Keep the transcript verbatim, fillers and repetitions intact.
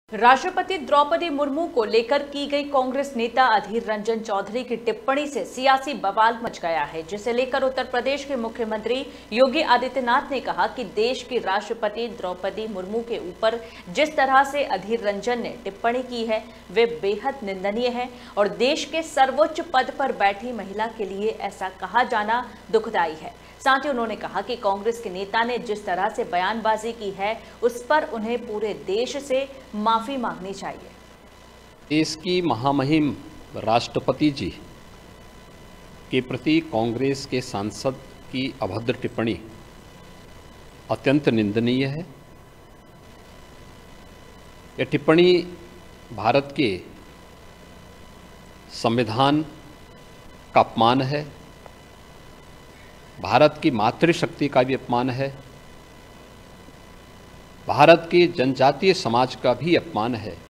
राष्ट्रपति द्रौपदी मुर्मू को लेकर की गई कांग्रेस नेता अधीर रंजन चौधरी की टिप्पणी से सियासी बवाल मच गया है, जिसे लेकर उत्तर प्रदेश के मुख्यमंत्री योगी आदित्यनाथ ने कहा कि देश की राष्ट्रपति द्रौपदी मुर्मू के ऊपर जिस तरह से अधीर रंजन ने टिप्पणी की है वे बेहद निंदनीय है और देश के सर्वोच्च पद पर बैठी महिला के लिए ऐसा कहा जाना दुखदायी है। साथ ही उन्होंने कहा कि कांग्रेस के नेता ने जिस तरह से बयानबाजी की है उस पर उन्हें पूरे देश से माफी मांगनी चाहिए। देश की महामहिम राष्ट्रपति जी के प्रति कांग्रेस के सांसद की अभद्र टिप्पणी अत्यंत निंदनीय है। यह टिप्पणी भारत के संविधान का अपमान है, भारत की मातृशक्ति का भी अपमान है, भारत के जनजातीय समाज का भी अपमान है।